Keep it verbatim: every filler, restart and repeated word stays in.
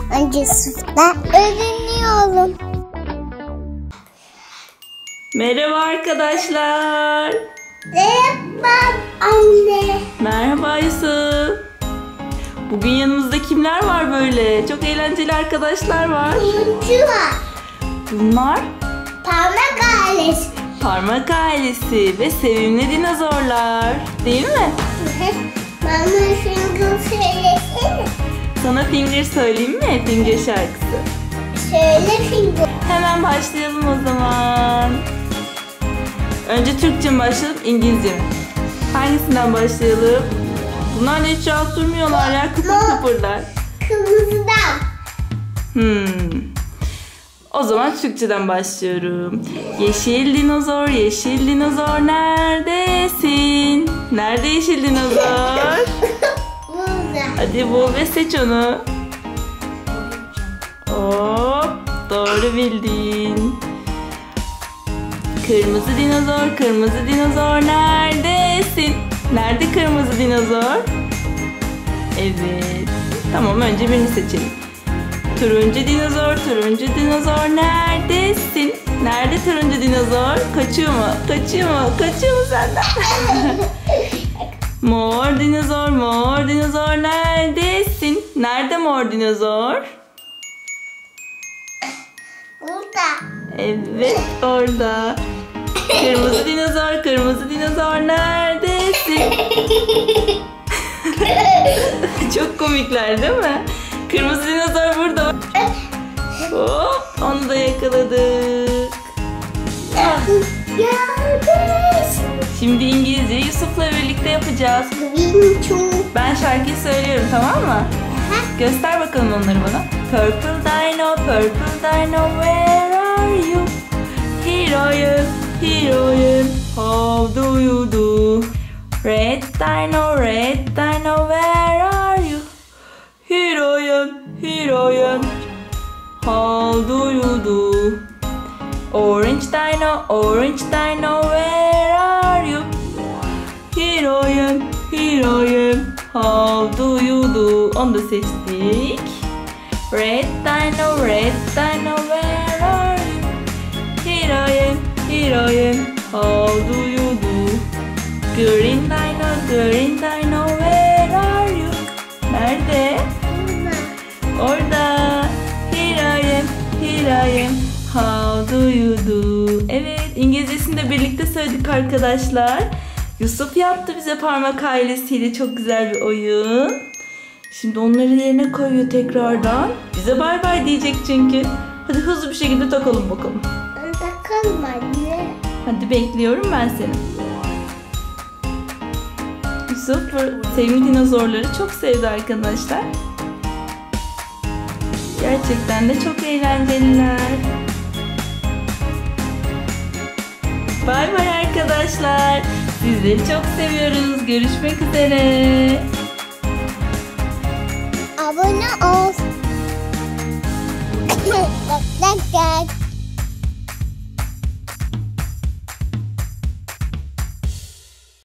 Önce sınıfta öğreniyorum. Merhaba arkadaşlar. Merhaba anne. Merhaba Yusuf. Bugün yanımızda kimler var böyle? Çok eğlenceli arkadaşlar var. Turuncu var. Bunlar Parmak ailesi. Parmak ailesi ve sevimli dinozorlar. Değil mi? Bana finger söylesene. Sana Finger söyleyeyim mi? Finger şarkısı. Söyle finger. Hemen başlayalım o zaman. Önce Türkçe mi başlayalım, İngilizce mi? Hangisinden başlayalım? Bunlar da hiç rahat durmuyorlar ya, kıpır kıpırlar. Kırmızıdan. Hmm. O zaman Türkçeden başlıyorum. Yeşil dinozor, yeşil dinozor neredesin? Nerede yeşil dinozor? Burada. Hadi bul ve seç onu. Hop, doğru bildin. Kırmızı dinozor, kırmızı dinozor neredesin? Nerede kırmızı dinozor? Evet. Tamam, önce birini seçelim. Turuncu dinozor, turuncu dinozor neredesin? Nerede turuncu dinozor? Kaçıyor mu? Kaçıyor mu? Kaçıyor mu senden? Mor dinozor, mor dinozor neredesin? Nerede mor dinozor? Burada. Evet, orada. Kırmızı dinozor, kırmızı dinozor neredesin? Çok komikler değil mi? Kırmızı dinozor burada. Hop, onu da yakaladık. Şimdi İngilizce Yusuf'la birlikte yapacağız. Ben şarkıyı söylüyorum, tamam mı? Göster bakalım onları bana. Purple dino, purple dino, where are you? Here I am, here I am, how do you do? Red dino, red dino, where are you? Here I am, here I am, how do you do? Orange dino, orange dino, where are you? Here I am, here I am, how do you do? Onu da seçtik. Red dino, red dino, where are you? Here I am, here I am, how do you do? Green dino, green dino, where are you? Nerede? Orada. Here I am, here I am, how do you do? Evet, İngilizcesini de birlikte söyledik arkadaşlar. Yusuf yaptı bize parmak ailesiyle çok güzel bir oyun. Şimdi onları yerine koyuyor tekrardan. Bize bay bay diyecek çünkü. Hadi hızlı bir şekilde takalım bakalım. Takalım anne. Hadi bekliyorum ben seni. Yusuf sevimli dinozorları çok sevdi arkadaşlar. Gerçekten de çok eğlenceliler. Bay bay arkadaşlar. Sizleri çok seviyoruz. Görüşmek üzere. Abone ol.